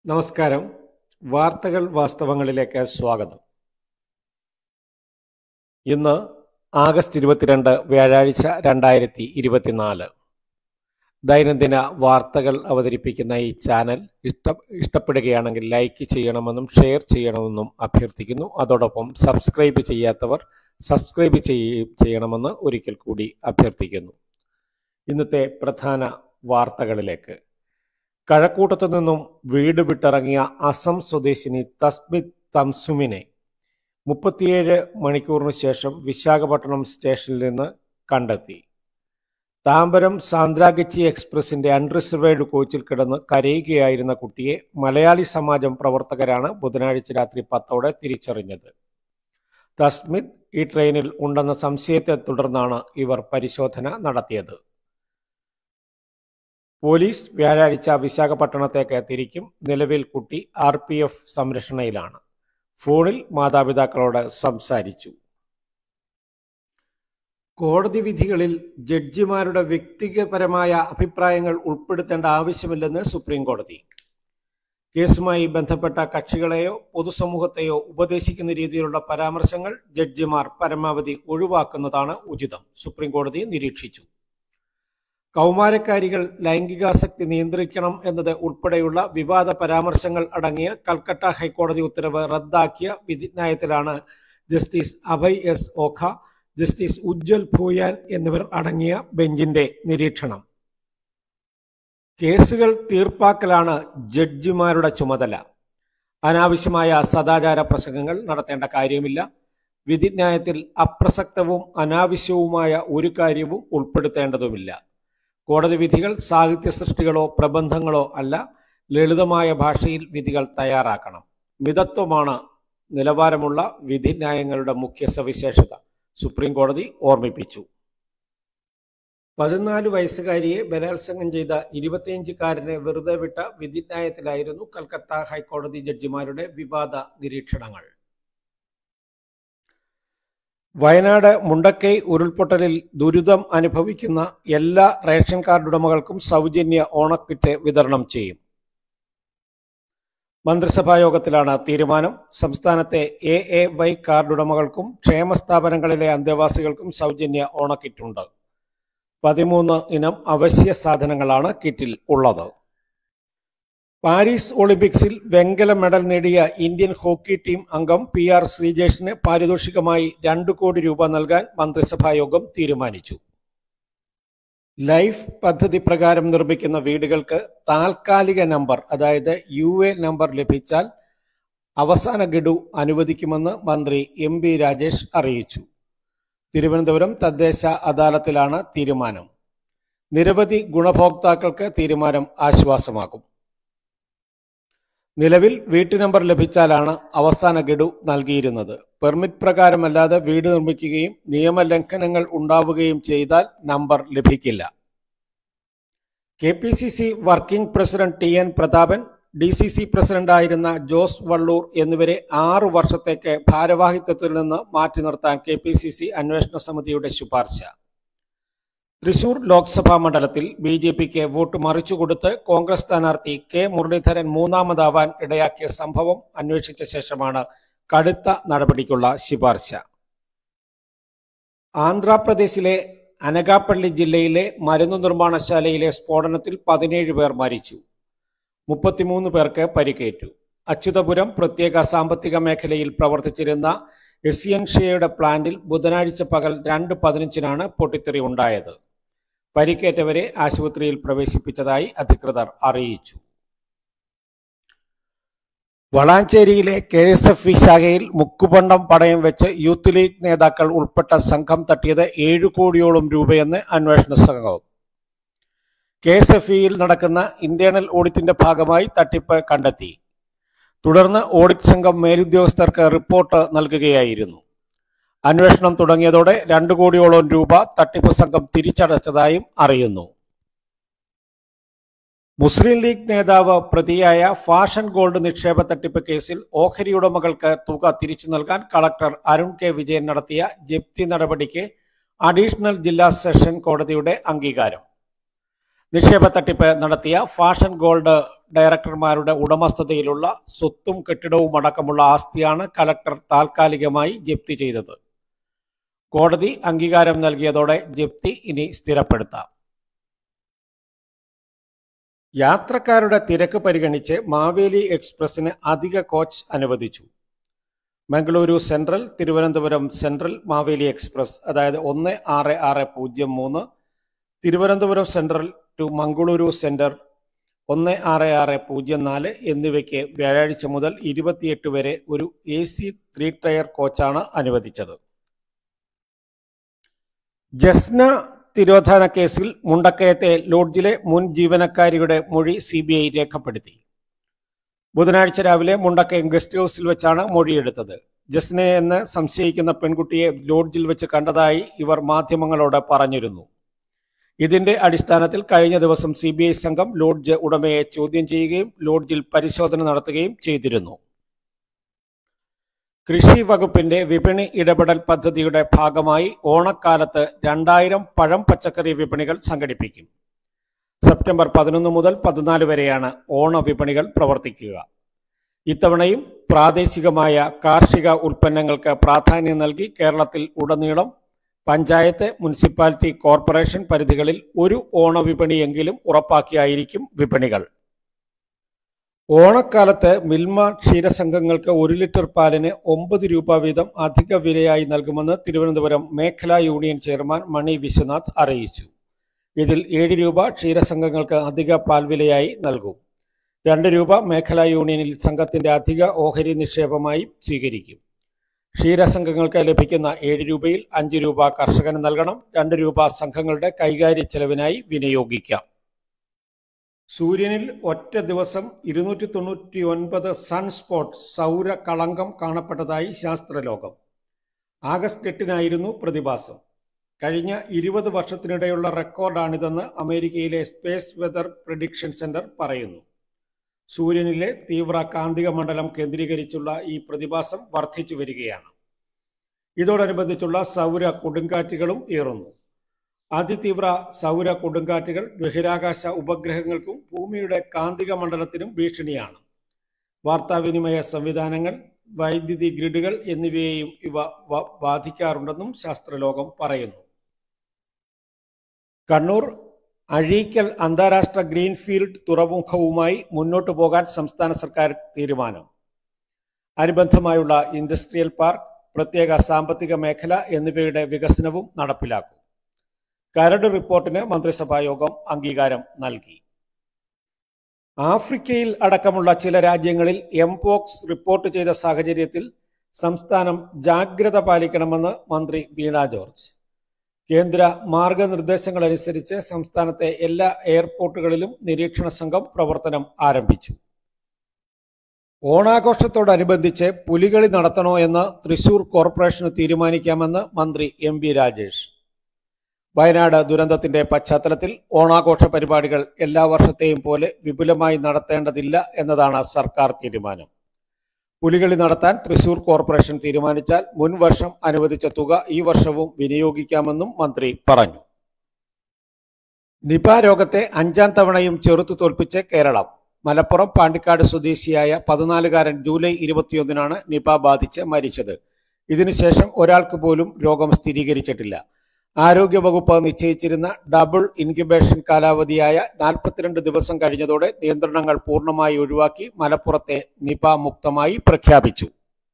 നമസ്കാരം. വാർത്തകൾ വാസ്തവങ്ങളിലേക്ക് സ്വാഗതം. ഇന്ന് ആഗസ്റ്റ് 22 വ്യാഴാഴ്ച 2024. ദൈനംദിന വാർത്തകൾ അവതരിപ്പിക്കുന്ന ഈ ചാനൽ ഇഷ്ടപ്പെടുകയാണെങ്കിൽ ലൈക്ക് ചെയ്യണമെന്നും ഷെയർ ചെയ്യണമെന്നും അഭ്യർത്ഥിക്കുന്നു. അതോടൊപ്പം സബ്സ്ക്രൈബ് ചെയ്യാത്തവർ സബ്സ്ക്രൈബ് ചെയ്യണമെന്ന് ഒരിക്കൽ കൂടി അഭ്യർത്ഥിക്കുന്നു. ഇന്നത്തെ പ്രധാന വാർത്തകളിലേക്ക്. കഴക്കൂട്ടത്തു നിന്നും വീട് വിട്ടിറങ്ങിയ അസം സ്വദേശിനി തസ്മിത് തംസുമിനെ 37 മണിക്കൂറിന് ശേഷം വിശാഖപട്ടണം സ്റ്റേഷനിൽ നിന്ന് കണ്ടെത്തി. താമ്പരം സാന്ദ്രാഗച്ചി എക്സ്പ്രസിന്റെ അൺറിസർവേഡ് കോച്ചിൽ കിടന്ന് കരയുകയായിരുന്ന കുട്ടിയെ മലയാളി സമാജം പ്രവർത്തകരാണ് ബുധനാഴ്ച രാത്രി 10 തിരിച്ചറിഞ്ഞത്. തസ്മിത് ഈ ട്രെയിനിൽ ഉണ്ടെന്ന സംശയത്തെ തുടർന്നാണ് ഇവർ പരിശോധന നടത്തിയത്. പോലീസ് വ്യാഴാഴ്ച വിശാഖപട്ടണത്തേക്ക് തിരിക്കും. നിലവിൽ കുട്ടി RPF സംരക്ഷണയിലാണ്. ഫോണിൽ മാതാപിതാക്കളോട് സംസാരിച്ചു. കോടതി വിധികളിൽ ജഡ്ജിമാരുടെ വ്യക്തിപരമായ അഭിപ്രായങ്ങൾ ഉൾപ്പെടുത്തേണ്ട ആവശ്യമില്ലെന്ന് സുപ്രീം കോടതി. കേസുമായി ബന്ധപ്പെട്ട കക്ഷികളെയോ പൊതുസമൂഹത്തെയോ ഉപദേശിക്കുന്ന രീതിയിലുള്ള പരാമർശങ്ങൾ ജഡ്ജിമാർ പരമാവധി ഒഴിവാക്കുന്നതാണ് ഉചിതം, സുപ്രീം കോടതി നിരീക്ഷിച്ചു. കൗമാരക്കാരികൾ ലൈംഗികാസക്തി നിയന്ത്രിക്കണം എന്നത് ഉൾപ്പെടെയുള്ള വിവാദ പരാമർശങ്ങൾ അടങ്ങിയ കൽക്കട്ട ഹൈക്കോടതി ഉത്തരവ് റദ്ദാക്കിയ വിധിന്യായത്തിലാണ് justice Abhay S. Oka, justice Ujjal Bhuyan എന്നിവർ അടങ്ങിയ ബെഞ്ചിന്റെ നിരീക്ഷണം. കേസുകൾ തീർപ്പാക്കലാണ് ജഡ്ജിമാരുടെ ചുമതല. അനാവശ്യമായ സദാചാര പ്രസംഗങ്ങൾ നടത്തേണ്ട കാര്യമില്ല. വിധിന്യായത്തിൽ അപ്രസക്തവും അനാവശ്യവുമായ ഒരു കാര്യവും ഉൾപ്പെടുത്തേണ്ടതുമില്ല. കോടതി വിധികൾ സാഹിത്യ സൃഷ്ടികളോ പ്രബന്ധങ്ങളോ അല്ല. ലളിതമായ ഭാഷയിൽ വിധികൾ തയ്യാറാക്കണം. മിതത്വമാണ് നിലവാരമുള്ള വിധിന്യായങ്ങളുടെ മുഖ്യ സവിശേഷത, സുപ്രീം കോടതി ഓർമ്മിപ്പിച്ചു. 14 വയസ്സുകാരിയെ ബലാത്സംഗം ചെയ്ത 25-കാരനെ വെറുതെ വിട്ട വിധിന്യായത്തിലായിരുന്നു കൽക്കത്ത ഹൈക്കോടതി ജഡ്ജിമാരുടെ വിവാദ നിരീക്ഷണങ്ങൾ. വയനാട് മുണ്ടക്കൈ ഉരുൾപൊട്ടലിൽ ദുരിതം അനുഭവിക്കുന്ന എല്ലാ റേഷൻ കാർഡ് ഉടമകൾക്കും സൗജന്യ ഓണക്കിറ്റ് വിതരണം ചെയ്യും. മന്ത്രിസഭാ യോഗത്തിലാണ് തീരുമാനം. സംസ്ഥാനത്തെ AAY കാർഡ് ഉടമകൾക്കും ക്ഷേമസ്ഥാപനങ്ങളിലെ അന്തേവാസികൾക്കും സൗജന്യ ഓണക്കിറ്റുണ്ട്. 13 ഇനം അവശ്യ സാധനങ്ങളാണ് കിറ്റിൽ ഉള്ളത്. പാരീസ് ഒളിമ്പിക്സിൽ വെങ്കല മെഡൽ നേടിയ ഇന്ത്യൻ ഹോക്കി ടീം അംഗം PR ശ്രീജേഷിന് പാരിതോഷികമായി 2 കോടി രൂപ നൽകാൻ മന്ത്രിസഭായോഗം തീരുമാനിച്ചു. ലൈഫ് പദ്ധതി പ്രകാരം നിർമ്മിക്കുന്ന വീടുകൾക്ക് താൽക്കാലിക നമ്പർ, അതായത് UA നമ്പർ ലഭിച്ചാൽ അവസാന ഗഡു അനുവദിക്കുമെന്ന് മന്ത്രി MB രാജേഷ് അറിയിച്ചു. തിരുവനന്തപുരം തദ്ദേശ അദാലത്തിലാണ് തീരുമാനം. നിരവധി ഗുണഭോക്താക്കൾക്ക് തീരുമാനം ആശ്വാസമാകും. നിലവിൽ വീട്ടു നമ്പർ ലഭിച്ചാലാണ് അവസാന ഗഡു നൽകിയിരുന്നത്. പെർമിറ്റ് പ്രകാരമല്ലാതെ വീട് നിർമ്മിക്കുകയും നിയമലംഘനങ്ങൾ ഉണ്ടാവുകയും ചെയ്താൽ നമ്പർ ലഭിക്കില്ല. KPCC working president TN Prathapan, DCC പ്രസിഡന്റായിരുന്ന ജോസ് വള്ളൂർ എന്നിവരെ 6 വർഷത്തേക്ക് ഭാരവാഹിത്വത്തിൽ നിന്ന് മാറ്റി നിർത്താൻ KPCC അന്വേഷണ സമിതിയുടെ ശുപാർശ. തൃശൂർ ലോക്സഭാ മണ്ഡലത്തിൽ BJPക്ക് വോട്ട് മറിച്ചുകൊടുത്ത് കോൺഗ്രസ് സ്ഥാനാർത്ഥി K. മുരളീധരൻ 3ാമതാവാൻ ഇടയാക്കിയ സംഭവം അന്വേഷിച്ച ശേഷമാണ് കടുത്ത നടപടിക്കുള്ള ശുപാർശ. ആന്ധ്രാപ്രദേശിലെ അനകാപ്പള്ളി ജില്ലയിലെ മരുന്നു നിർമ്മാണശാലയിലെ സ്ഫോടനത്തിൽ 17 പേർ മരിച്ചു, 33 പേർക്ക് പരിക്കേറ്റു. അച്യുതപുരം പ്രത്യേക സാമ്പത്തിക മേഖലയിൽ പ്രവർത്തിച്ചിരുന്ന എസിയൻഷ്യയുടെ പ്ലാന്റിൽ ബുധനാഴ്ച പകൽ 2:15 പൊട്ടിത്തെറി ഉണ്ടായത്. പരിക്കേറ്റവരെ ആശുപത്രിയിൽ പ്രവേശിപ്പിച്ചതായി അധികൃതർ അറിയിച്ചു. വളാഞ്ചേരിയിലെ KSFE ശാഖയിൽ മുക്കുപണ്ടം പടയം വെച്ച് യൂത്ത് ലീഗ് നേതാക്കൾ ഉൾപ്പെട്ട സംഘം തട്ടിയത് 7 കോടിയോളം രൂപയെന്ന് അന്വേഷണ സംഘം. KSFEയിൽ നടക്കുന്ന ഇന്റേണൽ ഓഡിറ്റിന്റെ ഭാഗമായി തട്ടിപ്പ് കണ്ടെത്തി. തുടർന്ന് ഓഡിറ്റ് സംഘം മേലുദ്യോഗസ്ഥർക്ക് റിപ്പോർട്ട് നൽകുകയായിരുന്നു. അന്വേഷണം തുടങ്ങിയതോടെ 2 കോടിയോളം രൂപ തട്ടിപ്പ് സംഘം തിരിച്ചടച്ചതായും അറിയുന്നു. മുസ്ലിം ലീഗ് നേതാവ് പ്രതിയായ ഫാഷൻ ഗോൾഡ് നിക്ഷേപ തട്ടിപ്പ് കേസിൽ ഓഹരി ഉടമകൾക്ക് തുക തിരിച്ചു നൽകാൻ കളക്ടർ അരുൺ K. വിജയൻ നടത്തിയ ജപ്തി നടപടിക്ക് അഡീഷണൽ ജില്ലാ സെഷൻ കോടതിയുടെ അംഗീകാരം. നിക്ഷേപ തട്ടിപ്പ് നടത്തിയ ഫാഷൻ ഗോൾഡ് ഡയറക്ടർമാരുടെ ഉടമസ്ഥതയിലുള്ള സ്വത്തും കെട്ടിടവും അടക്കമുള്ള ആസ്തിയാണ് കലക്ടർ താൽക്കാലികമായി ജപ്തി ചെയ്തത്. കോടതി അംഗീകാരം നൽകിയതോടെ ജപ്തി ഇനി സ്ഥിരപ്പെടുത്താം. യാത്രക്കാരുടെ തിരക്ക് പരിഗണിച്ച് മാവേലി എക്സ്പ്രസിന് അധിക കോച്ച് അനുവദിച്ചു. Mangaluru central, Thiruvananthapuram central Maveli express, അതായത് 16603, Thiruvananthapuram central to Mangaluru centre 16604 എന്നിവയ്ക്ക് വ്യാഴാഴ്ച മുതൽ 28 വരെ ഒരു AC 3 ടയർ കോച്ചാണ് അനുവദിച്ചത്. ജസ്ന തിരോധാന കേസിൽ മുണ്ടക്കയത്തെ ലോഡ്ജിലെ മുൻ ജീവനക്കാരിയുടെ മൊഴി CBI രേഖപ്പെടുത്തി. ബുധനാഴ്ച രാവിലെ മുണ്ടക്കയം ഗസ്റ്റ് ഹൌസിൽ വെച്ചാണ് മൊഴിയെടുത്തത്. ജസ്നയെന്ന് സംശയിക്കുന്ന പെൺകുട്ടിയെ ലോഡ്ജിൽ വെച്ച് കണ്ടതായി ഇവർ മാധ്യമങ്ങളോട് പറഞ്ഞിരുന്നു. ഇതിന്റെ അടിസ്ഥാനത്തിൽ കഴിഞ്ഞ ദിവസം CBI സംഘം ലോഡ്ജ് ഉടമയെ ചോദ്യം ചെയ്യുകയും ലോഡ്ജിൽ പരിശോധന നടത്തുകയും ചെയ്തിരുന്നു. കൃഷി വകുപ്പിന്റെ വിപണി ഇടപെടൽ പദ്ധതിയുടെ ഭാഗമായി ഓണക്കാലത്ത് 2000 പഴം പച്ചക്കറി വിപണികൾ സംഘടിപ്പിക്കും. സെപ്റ്റംബർ 11 മുതൽ 14 വരെയാണ് ഓണ വിപണികൾ പ്രവർത്തിക്കുക. ഇത്തവണയും പ്രാദേശികമായ കാർഷിക ഉൽപ്പന്നങ്ങൾക്ക് പ്രാധാന്യം നൽകി കേരളത്തിൽ ഉടനീളം പഞ്ചായത്ത്, മുനിസിപ്പാലിറ്റി, കോർപ്പറേഷൻ പരിധികളിൽ ഒരു ഓണവിപണിയെങ്കിലും ഉറപ്പാക്കിയായിരിക്കും വിപണികൾ. ഓണക്കാലത്ത് മിൽമ ക്ഷീരസംഘങ്ങൾക്ക് 1 ലിറ്റർ പാലിന് 9 രൂപ വീതം അധിക വിലയായി നൽകുമെന്ന് തിരുവനന്തപുരം മേഖലാ യൂണിയൻ ചെയർമാൻ മണി വിശ്വനാഥ് അറിയിച്ചു. ഇതിൽ 7 രൂപ ക്ഷീരസംഘങ്ങൾക്ക് അധിക പാൽ വിലയായി നൽകും. 2 രൂപ മേഖലാ യൂണിയനിൽ സംഘത്തിന്റെ അധിക ഓഹരി നിക്ഷേപമായി സ്വീകരിക്കും. ക്ഷീരസംഘങ്ങൾക്ക് ലഭിക്കുന്ന 7 രൂപയിൽ 5 രൂപ കർഷകന് നൽകണം. 2 രൂപ സംഘങ്ങളുടെ കൈകാര്യ ചെലവിനായി വിനിയോഗിക്കാം. സൂര്യനിൽ ഒറ്റ ദിവസം 299 സൺസ്പോട്ട് സൗര കളങ്കം കാണപ്പെട്ടതായി ശാസ്ത്രലോകം. ആഗസ്റ്റ് 8-നായിരുന്നു പ്രതിഭാസം. കഴിഞ്ഞ 20 വർഷത്തിനിടെയുള്ള റെക്കോർഡാണിതെന്ന് അമേരിക്കയിലെ സ്പേസ് വെതർ പ്രെഡിക്ഷൻ സെന്റർ പറയുന്നു. സൂര്യനിലെ തീവ്ര കാന്തിക മണ്ഡലം കേന്ദ്രീകരിച്ചുള്ള ഈ പ്രതിഭാസം വർദ്ധിച്ചു വരികയാണ്. ഇതോടനുബന്ധിച്ചുള്ള സൗര കൊടുങ്കാറ്റുകളും ഏറുന്നു. അതിതീവ്ര സൗര കൊടുങ്കാറ്റുകൾ ബഹിരാകാശ ഉപഗ്രഹങ്ങൾക്കും ഭൂമിയുടെ കാന്തിക മണ്ഡലത്തിനും ഭീഷണിയാണ്. വാർത്താവിനിമയ സംവിധാനങ്ങൾ, വൈദ്യുതി ഗ്രിഡുകൾ എന്നിവയെയും ഇവ ബാധിക്കാറുണ്ടെന്നും ശാസ്ത്രലോകം പറയുന്നു. കണ്ണൂർ അഴീക്കൽ അന്താരാഷ്ട്ര ഗ്രീൻഫീൽഡ് തുറമുഖവുമായി മുന്നോട്ടു പോകാൻ സംസ്ഥാന സർക്കാർ തീരുമാനം. അനുബന്ധമായുള്ള ഇൻഡസ്ട്രിയൽ പാർക്ക്, പ്രത്യേക സാമ്പത്തിക മേഖല എന്നിവയുടെ വികസനവും നടപ്പിലാക്കും. കരട് റിപ്പോർട്ടിന് മന്ത്രിസഭാ യോഗം അംഗീകാരം നൽകി. ആഫ്രിക്കയിൽ അടക്കമുള്ള ചില രാജ്യങ്ങളിൽ എംപോക്സ് റിപ്പോർട്ട് ചെയ്ത സാഹചര്യത്തിൽ സംസ്ഥാനം ജാഗ്രത പാലിക്കണമെന്ന് മന്ത്രി വീണ ജോർജ്. കേന്ദ്ര മാർഗനിർദ്ദേശങ്ങളനുസരിച്ച് സംസ്ഥാനത്തെ എല്ലാ എയർപോർട്ടുകളിലും നിരീക്ഷണ സംഘം പ്രവർത്തനം ആരംഭിച്ചു. ഓണാഘോഷത്തോടനുബന്ധിച്ച് പുലികളി നടത്തണോ എന്ന് തൃശൂർ കോർപ്പറേഷന് തീരുമാനിക്കാമെന്ന് മന്ത്രി MB രാജേഷ്. വയനാട് ദുരന്തത്തിന്റെ പശ്ചാത്തലത്തിൽ ഓണാഘോഷ പരിപാടികൾ എല്ലാ വർഷത്തെയും പോലെ വിപുലമായി നടത്തേണ്ടതില്ല എന്നതാണ് സർക്കാർ തീരുമാനം. പുലികളി നടത്താൻ തൃശൂർ കോർപ്പറേഷൻ തീരുമാനിച്ചാൽ മുൻ വർഷം അനുവദിച്ച തുക ഈ വർഷവും വിനിയോഗിക്കാമെന്നും മന്ത്രി പറഞ്ഞു. നിപ രോഗത്തെ 5ാം തവണയും ചെറുത്തു തോൽപ്പിച്ച് കേരളം. മലപ്പുറം പാണ്ടിക്കാട് സ്വദേശിയായ 14-കാരൻ ജൂലൈ 21-നാണ് നിപ ബാധിച്ച് മരിച്ചത്. ഇതിനുശേഷം ഒരാൾക്ക് പോലും രോഗം സ്ഥിരീകരിച്ചിട്ടില്ല. ആരോഗ്യവകുപ്പ് നിശ്ചയിച്ചിരുന്ന ഡബിൾ ഇൻക്യുബേഷൻ കാലാവധിയായ 42 ദിവസം കഴിഞ്ഞതോടെ നിയന്ത്രണങ്ങൾ പൂർണ്ണമായി ഒഴിവാക്കി മലപ്പുറത്തെ നിപ മുക്തമായി പ്രഖ്യാപിച്ചു.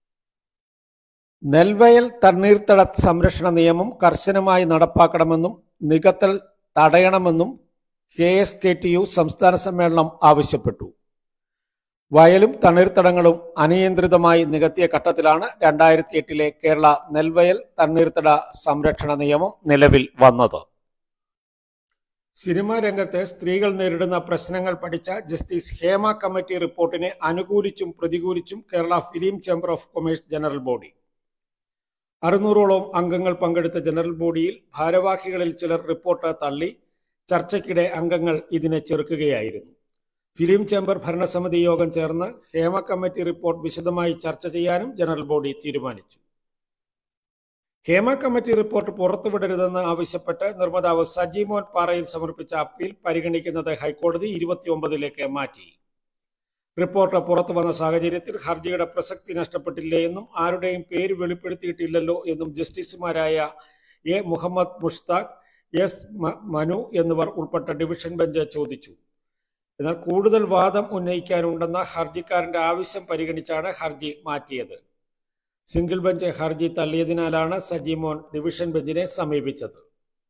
നെൽവയൽ തണ്ണീർത്തട സംരക്ഷണ നിയമം കർശനമായി നടപ്പാക്കണമെന്നും നികത്തൽ തടയണമെന്നും KSKTU സംസ്ഥാന സമ്മേളനം ആവശ്യപ്പെട്ടു. വയലും തണ്ണീർത്തടങ്ങളും അനിയന്ത്രിതമായി നികത്തിയ ഘട്ടത്തിലാണ് 2008-ലെ കേരള നെൽവയൽ തണ്ണീർത്തട സംരക്ഷണ നിയമം നിലവിൽ വന്നത്. സിനിമാ രംഗത്ത് സ്ത്രീകൾ നേരിടുന്ന പ്രശ്നങ്ങൾ പഠിച്ച ജസ്റ്റിസ് ഹേമ കമ്മിറ്റി റിപ്പോർട്ടിനെ അനുകൂലിച്ചും പ്രതികൂലിച്ചും Kerala film chamber of commerce general body. 600ഓളം അംഗങ്ങൾ പങ്കെടുത്ത ജനറൽ ബോഡിയിൽ ഭാരവാഹികളിൽ ചിലർ റിപ്പോർട്ട് തള്ളി. ചർച്ചയ്ക്കിടെ അംഗങ്ങൾ ഇതിനെ ചെറുക്കുകയായിരുന്നു. ഫിലിം ചേംബർ ഭരണസമിതി യോഗം ചേർന്ന് ഹേമ കമ്മിറ്റി റിപ്പോർട്ട് വിശദമായി ചർച്ച ചെയ്യാനും ജനറൽ ബോഡി തീരുമാനിച്ചു. ഹേമ കമ്മിറ്റി റിപ്പോർട്ട് പുറത്തുവിടരുതെന്ന് ആവശ്യപ്പെട്ട് നിർമ്മാതാവ് സജിമോൻ പാറയിൽ സമർപ്പിച്ച അപ്പീൽ പരിഗണിക്കുന്നത് ഹൈക്കോടതി 29ലേക്ക് മാറ്റി. റിപ്പോർട്ട് പുറത്തുവന്ന സാഹചര്യത്തിൽ ഹർജിയുടെ പ്രസക്തി നഷ്ടപ്പെട്ടില്ലേ എന്നും ആരുടെയും പേര് വെളിപ്പെടുത്തിയിട്ടില്ലല്ലോ എന്നും ജസ്റ്റിസുമാരായ എ മുഹമ്മദ് മുഷ്താഖ്, എസ് മനു എന്നിവർ ഉൾപ്പെട്ട ഡിവിഷൻ ബെഞ്ച് ചോദിച്ചു. എന്നാൽ കൂടുതൽ വാദം ഉന്നയിക്കാനുണ്ടെന്ന ഹർജിക്കാരന്റെ ആവശ്യം പരിഗണിച്ചാണ് ഹർജി മാറ്റിയത്. സിംഗിൾ ബെഞ്ച് ഹർജി തള്ളിയതിനാലാണ് സജിമോൻ ഡിവിഷൻ ബെഞ്ചിനെ സമീപിച്ചത്.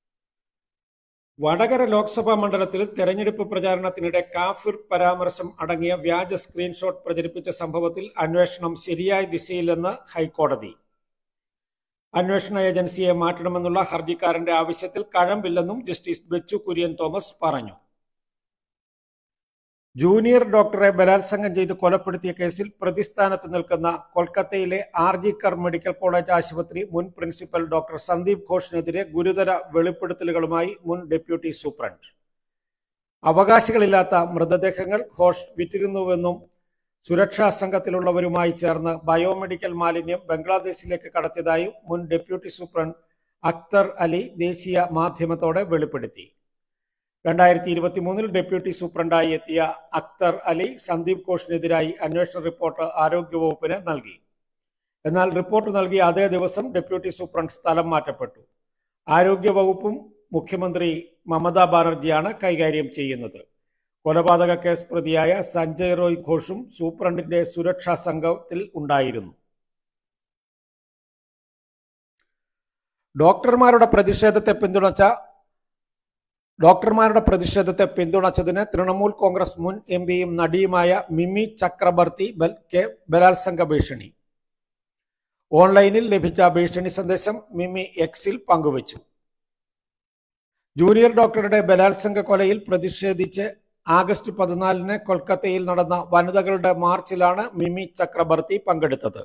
വടകര ലോക്സഭാ മണ്ഡലത്തിൽ തെരഞ്ഞെടുപ്പ് പ്രചാരണത്തിനിടെ കാഫിർ പരാമർശം അടങ്ങിയ വ്യാജ സ്ക്രീൻഷോട്ട് പ്രചരിപ്പിച്ച സംഭവത്തിൽ അന്വേഷണം ശരിയായ ദിശയിലെന്ന് ഹൈക്കോടതി. അന്വേഷണ ഏജൻസിയെ മാറ്റണമെന്നുള്ള ഹർജിക്കാരന്റെ ആവശ്യത്തിൽ കഴമ്പില്ലെന്നും ജസ്റ്റിസ് ബെച്ചു കുര്യൻ തോമസ് പറഞ്ഞു. ജൂനിയർ ഡോക്ടറെ ബലാത്സംഗം ചെയ്ത് കൊലപ്പെടുത്തിയ കേസിൽ പ്രതിസ്ഥാനത്ത് നിൽക്കുന്ന കൊൽക്കത്തയിലെ ആർജിക്കർ മെഡിക്കൽ കോളേജ് ആശുപത്രി മുൻ പ്രിൻസിപ്പൽ ഡോക്ടർ സന്ദീപ് ഘോഷിനെതിരെ ഗുരുതര വെളിപ്പെടുത്തലുകളുമായി മുൻ ഡെപ്യൂട്ടി സൂപ്രണ്ട്. അവകാശികളില്ലാത്ത മൃതദേഹങ്ങൾ ഘോഷ് വിറ്റിരുന്നുവെന്നും സുരക്ഷാ സംഘത്തിലുള്ളവരുമായി ചേർന്ന് ബയോമെഡിക്കൽ മാലിന്യം ബംഗ്ലാദേശിലേക്ക് കടത്തിയതായും മുൻ ഡെപ്യൂട്ടി സൂപ്രണ്ട് അക്തർ അലി ദേശീയ മാധ്യമത്തോടെ വെളിപ്പെടുത്തി. 2023 ഡെപ്യൂട്ടി സൂപ്രണ്ടായി എത്തിയ അക്തർ അലി സന്ദീപ് ഘോഷിനെതിരായി അന്വേഷണ റിപ്പോർട്ട് ആരോഗ്യവകുപ്പിന് നൽകി. എന്നാൽ റിപ്പോർട്ട് നൽകിയ അതേ ദിവസം ഡെപ്യൂട്ടി സൂപ്രണ്ട് സ്ഥലം മാറ്റപ്പെട്ടു. ആരോഗ്യവകുപ്പും മുഖ്യമന്ത്രി മമതാ ബാനർജിയാണ് കൈകാര്യം ചെയ്യുന്നത്. കൊലപാതക കേസ് പ്രതിയായ സഞ്ജയ് റോയ് ഘോഷും സൂപ്രണ്ടിന്റെ സുരക്ഷാ സംഘത്തിൽ ഉണ്ടായിരുന്നു. ഡോക്ടർമാരുടെ പ്രതിഷേധത്തെ പിന്തുണച്ചതിന് തൃണമൂൽ കോൺഗ്രസ് മുൻ എംപിയും നടിയുമായ മിമി ചക്രബർത്തി ബലാത്സംഗ ഭീഷണി. ഓൺലൈനിൽ ലഭിച്ച ഭീഷണി സന്ദേശം മിമി എക്സിൽ പങ്കുവച്ചു. ജൂനിയർ ഡോക്ടറുടെ ബലാത്സംഗ കൊലയിൽ പ്രതിഷേധിച്ച് ആഗസ്റ്റ് 14 കൊൽക്കത്തയിൽ നടന്ന വനിതകളുടെ മാർച്ചിലാണ് മിമി ചക്രബർത്തി പങ്കെടുത്തത്.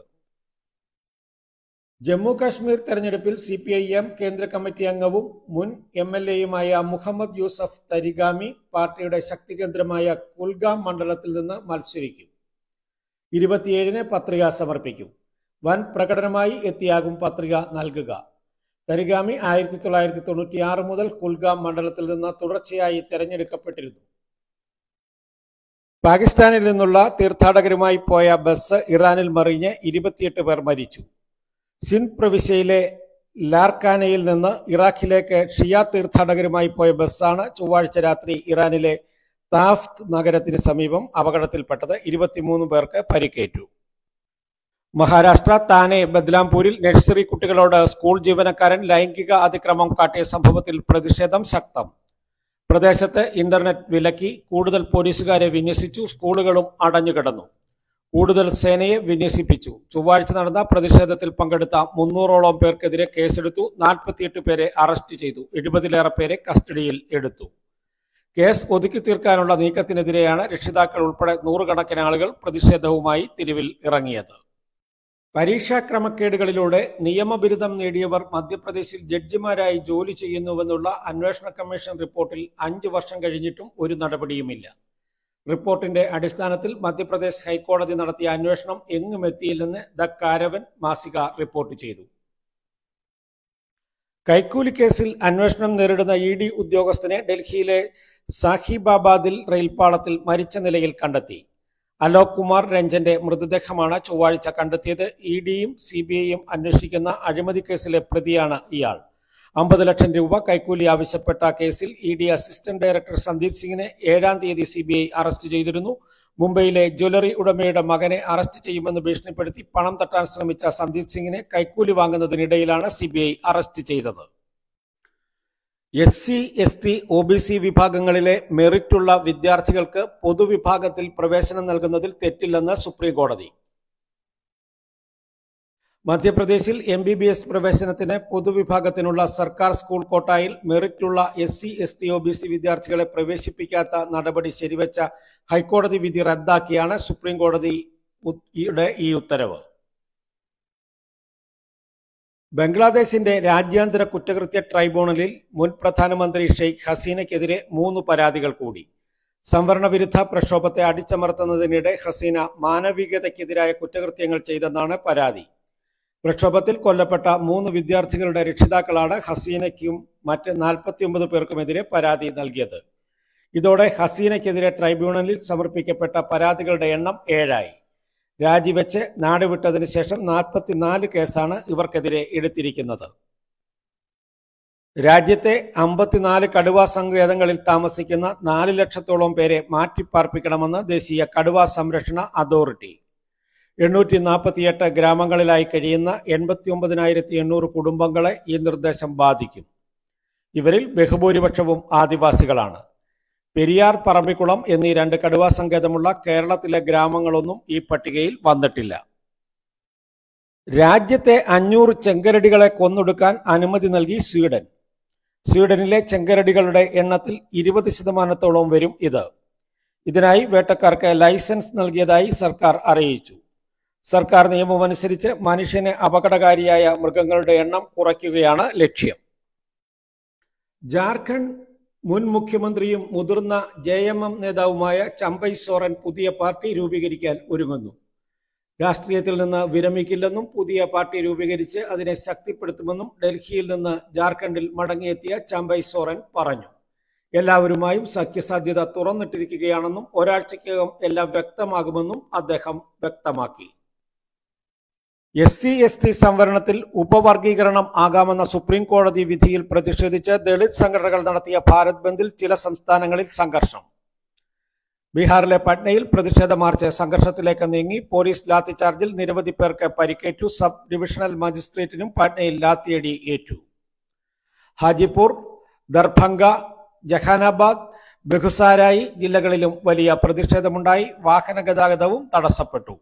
ജമ്മു കാശ്മീർ തെരഞ്ഞെടുപ്പിൽ CPIM കേന്ദ്ര കമ്മിറ്റി അംഗവും മുൻ MLAയുമായ മുഹമ്മദ് യൂസഫ് തരിഗാമി പാർട്ടിയുടെ ശക്തി കേന്ദ്രമായ കുൽഗാം മണ്ഡലത്തിൽ നിന്ന് മത്സരിക്കും. 27 പത്രിക സമർപ്പിക്കും. വൻ പ്രകടനമായി എത്തിയാകും പത്രിക നൽകുക. തരിഗാമി 1996 മുതൽ കുൽഗാം മണ്ഡലത്തിൽ നിന്ന് തുടർച്ചയായി തെരഞ്ഞെടുക്കപ്പെട്ടിരുന്നു. പാകിസ്ഥാനിൽ നിന്നുള്ള തീർത്ഥാടകരുമായി പോയ ബസ് ഇറാനിൽ മറിഞ്ഞ് 28 പേർ മരിച്ചു. സിന്ധ് പ്രവിശ്യയിലെ ലാർക്കാനയിൽ നിന്ന് ഇറാഖിലേക്ക് ഷിയ തീർത്ഥാടകരുമായി പോയ ബസ്സാണ് ചൊവ്വാഴ്ച രാത്രി ഇറാനിലെ താഫ്ത് നഗരത്തിന് സമീപം അപകടത്തിൽപ്പെട്ടത്. 23 പേർക്ക് പരിക്കേറ്റു. മഹാരാഷ്ട്ര താനെ ബദ്ലാംപൂരിൽ നഴ്സറി കുട്ടികളോട് സ്കൂൾ ജീവനക്കാരൻ ലൈംഗിക അതിക്രമം കാട്ടിയ സംഭവത്തിൽ പ്രതിഷേധം ശക്തം. പ്രദേശത്ത് ഇന്റർനെറ്റ് വിലക്കി, കൂടുതൽ പോലീസുകാരെ വിന്യസിച്ചു, സ്കൂളുകളും അടഞ്ഞുകിടന്നു. കൂടുതൽ സേനയെ വിന്യസിപ്പിച്ചു. ചൊവ്വാഴ്ച നടന്ന പ്രതിഷേധത്തിൽ പങ്കെടുത്ത 300ഓളം പേർക്കെതിരെ കേസെടുത്തു. 48 പേരെ അറസ്റ്റ് ചെയ്തു. 70ലേറെ പേരെ കസ്റ്റഡിയിൽ എടുത്തു. കേസ് ഒതുക്കി തീർക്കാനുള്ള നീക്കത്തിനെതിരെയാണ് രക്ഷിതാക്കൾ ഉൾപ്പെടെ നൂറുകണക്കിന് ആളുകൾ പ്രതിഷേധവുമായി തെരുവിൽ ഇറങ്ങിയത്. പരീക്ഷാ ക്രമക്കേടുകളിലൂടെ നിയമബിരുദം നേടിയവർ മധ്യപ്രദേശിൽ ജഡ്ജിമാരായി ജോലി ചെയ്യുന്നുവെന്നുള്ള അന്വേഷണ കമ്മീഷൻ റിപ്പോർട്ടിൽ 5 വർഷം കഴിഞ്ഞിട്ടും ഒരു നടപടിയുമില്ല. റിപ്പോർട്ടിന്റെ അടിസ്ഥാനത്തിൽ മധ്യപ്രദേശ് ഹൈക്കോടതി നടത്തിയ അന്വേഷണം എങ്ങും എത്തിയില്ലെന്ന് ദ കാരവൻ മാസിക റിപ്പോർട്ട് ചെയ്തു. കൈക്കൂലി കേസിൽ അന്വേഷണം നേരിടുന്ന ED ഉദ്യോഗസ്ഥനെ ഡൽഹിയിലെ സാഹിബാബാദിൽ റെയിൽപാളത്തിൽ മരിച്ച നിലയിൽ കണ്ടെത്തി. അലോക് കുമാർ രഞ്ജന്റെ മൃതദേഹമാണ് ചൊവ്വാഴ്ച കണ്ടെത്തിയത്. EDയും CBIയും അന്വേഷിക്കുന്ന അഴിമതി കേസിലെ പ്രതിയാണ് ഇയാൾ. 50 ലക്ഷം രൂപ കൈക്കൂലി ആവശ്യപ്പെട്ട കേസിൽ ED അസിസ്റ്റന്റ് ഡയറക്ടർ സന്ദീപ് സിംഗിനെ 7-ാം തീയതി CBI അറസ്റ്റ് ചെയ്തിരുന്നു. മുംബൈയിലെ ജ്വല്ലറി ഉടമയുടെ മകനെ അറസ്റ്റ് ചെയ്യുമെന്ന് ഭീഷണിപ്പെടുത്തി പണം തട്ടാൻ ശ്രമിച്ച സന്ദീപ് സിംഗിനെ കൈക്കൂലി വാങ്ങുന്നതിനിടയിലാണ് CBI അറസ്റ്റ് ചെയ്തത്. SC, ST, OBC വിഭാഗങ്ങളിലെ മെറിറ്റുള്ള വിദ്യാർത്ഥികൾക്ക് പൊതുവിഭാഗത്തിൽ പ്രവേശനം നൽകുന്നതിൽ തെറ്റില്ലെന്ന് സുപ്രീം കോടതി. മധ്യപ്രദേശിൽ MBBS പ്രവേശനത്തിന് പൊതുവിഭാഗത്തിനുള്ള സർക്കാർ സ്കൂൾ കോട്ടായിൽ മെറിറ്റുള്ള SC, ST, OBC വിദ്യാർത്ഥികളെ പ്രവേശിപ്പിക്കാത്ത നടപടി ശരിവെച്ച ഹൈക്കോടതി വിധി റദ്ദാക്കിയാണ് സുപ്രീം കോടതിയുടെ ഈ ഉത്തരവ്. ബംഗ്ലാദേശിന്റെ രാജ്യാന്തര കുറ്റകൃത്യ ട്രൈബ്യൂണലിൽ മുൻ പ്രധാനമന്ത്രി ഷെയ്ഖ് ഹസീനയ്ക്കെതിരെ 3 പരാതികൾ കൂടി. സംവരണ വിരുദ്ധ പ്രക്ഷോഭത്തെ അടിച്ചമർത്തുന്നതിനിടെ ഹസീന മാനവികതയ്ക്കെതിരായ കുറ്റകൃത്യങ്ങൾ ചെയ്തെന്നാണ് പരാതി. പ്രക്ഷോഭത്തിൽ കൊല്ലപ്പെട്ട 3 വിദ്യാർത്ഥികളുടെ രക്ഷിതാക്കളാണ് ഹസീനയ്ക്കും മറ്റ് 49 പേർക്കുമെതിരെ പരാതി നൽകിയത്. ഇതോടെ ഹസീനയ്ക്കെതിരെ ട്രൈബ്യൂണലിൽ സമർപ്പിക്കപ്പെട്ട പരാതികളുടെ എണ്ണം 7ആയി. രാജിവെച്ച് നാടുവിട്ടതിനു ശേഷം 44 കേസാണ് ഇവർക്കെതിരെ എടുത്തിരിക്കുന്നത്. രാജ്യത്തെ 54 കടുവാ സങ്കേതങ്ങളിൽ താമസിക്കുന്ന 4 ലക്ഷത്തോളം പേരെ മാറ്റിപ്പാർപ്പിക്കണമെന്ന് ദേശീയ കടുവാ സംരക്ഷണ അതോറിറ്റി. 848 ഗ്രാമങ്ങളിലായി കഴിയുന്ന 89,800 കുടുംബങ്ങളെ ഈ നിർദ്ദേശം ബാധിക്കും. ഇവരിൽ ബഹുഭൂരിപക്ഷവും ആദിവാസികളാണ്. പെരിയാർ, പറമ്പിക്കുളം എന്നീ 2 കടുവാ സങ്കേതമുള്ള കേരളത്തിലെ ഗ്രാമങ്ങളൊന്നും ഈ പട്ടികയിൽ വന്നിട്ടില്ല. രാജ്യത്തെ 500 ചെങ്കരടികളെ കൊന്നൊടുക്കാൻ അനുമതി നൽകി സ്വീഡൻ. സ്വീഡനിലെ ചെങ്കരടികളുടെ എണ്ണത്തിൽ 20% വരും ഇത്. ഇതിനായി വേട്ടക്കാർക്ക് ലൈസൻസ് നൽകിയതായി സർക്കാർ അറിയിച്ചു. സർക്കാർ നിയമമനുസരിച്ച് മനുഷ്യന് അപകടകാരിയായ മൃഗങ്ങളുടെ എണ്ണം കുറയ്ക്കുകയാണ് ലക്ഷ്യം. ജാർഖണ്ഡ് മുൻ മുഖ്യമന്ത്രിയും മുതിർന്ന JMM നേതാവുമായ ചമ്പൈ സോറൻ പുതിയ പാർട്ടി രൂപീകരിക്കാൻ ഒരുങ്ങുന്നു. രാഷ്ട്രീയത്തിൽ നിന്ന് വിരമിക്കില്ലെന്നും പുതിയ പാർട്ടി രൂപീകരിച്ച് അതിനെ ശക്തിപ്പെടുത്തുമെന്നും ഡൽഹിയിൽ നിന്ന് ജാർഖണ്ഡിൽ മടങ്ങിയെത്തിയ ചമ്പൈ സോറൻ പറഞ്ഞു. എല്ലാവരുമായും സഖ്യസാധ്യത തുറന്നിട്ടിരിക്കുകയാണെന്നും ഒരാഴ്ചയ്ക്കകം എല്ലാം വ്യക്തമാകുമെന്നും അദ്ദേഹം വ്യക്തമാക്കി. SC/ST സംവരണത്തിൽ ഉപവർഗീകരണം ആകാമെന്ന സുപ്രീം കോടതി വിധിയിൽ പ്രതിഷേധിച്ച് ദളിത് സംഘടനകൾ നടത്തിയ ഭാരത് ബന്ദിൽ ചില സംസ്ഥാനങ്ങളിൽ സംഘർഷം. ബീഹാറിലെ പട്നയിൽ പ്രതിഷേധ മാർച്ച് സംഘർഷത്തിലേക്ക് നീങ്ങി. പോലീസ് ലാത്തിചാർജിൽ നിരവധി പേർക്ക് പരിക്കേറ്റു. സബ് ഡിവിഷണൽ മജിസ്ട്രേറ്റിനും പട്നയിൽ ലാത്തിയടി ഏറ്റു. ഹാജിപൂർ, ദർഭംഗ, ജഹാനാബാദ്, ബെഗുസാരായി ജില്ലകളിലും വലിയ പ്രതിഷേധമുണ്ടായി. വാഹന ഗതാഗതവും തടസ്സപ്പെട്ടു.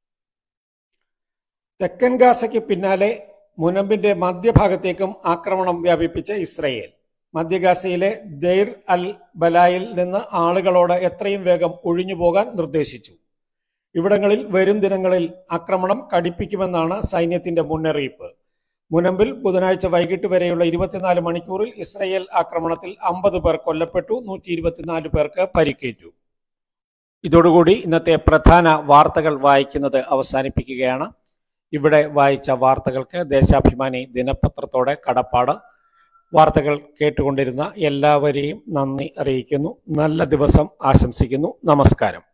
തെക്കൻ ഗാസയ്ക്ക് പിന്നാലെ മുനമ്പിന്റെ മധ്യഭാഗത്തേക്കും ആക്രമണം വ്യാപിപ്പിച്ച ഇസ്രയേൽ. മധ്യ ഗാസയിലെ ദെയ്ർ അൽ ബലായിൽ നിന്ന് ആളുകളോട് എത്രയും വേഗം ഒഴിഞ്ഞുപോകാൻ നിർദ്ദേശിച്ചു. ഇവിടങ്ങളിൽ വരും ദിനങ്ങളിൽ ആക്രമണം കടുപ്പിക്കുമെന്നാണ് സൈന്യത്തിന്റെ മുന്നറിയിപ്പ്. മുനമ്പിൽ ബുധനാഴ്ച വൈകിട്ട് വരെയുള്ള 24 മണിക്കൂറിൽ ഇസ്രയേൽ ആക്രമണത്തിൽ 50 പേർ കൊല്ലപ്പെട്ടു, 124 പേർക്ക് പരിക്കേറ്റു. ഇതോടുകൂടി ഇന്നത്തെ പ്രധാന വാർത്തകൾ വായിക്കുന്നത് അവസാനിപ്പിക്കുകയാണ്. ഇവിടെ വായിച്ച വാർത്തകൾക്ക് ദേശാഭിമാനി ദിനപത്രത്തോടെ കടപ്പാട്. വാർത്തകൾ കേട്ടുകൊണ്ടിരുന്ന എല്ലാവരെയും നന്ദി അറിയിക്കുന്നു. നല്ല ദിവസം ആശംസിക്കുന്നു. നമസ്കാരം.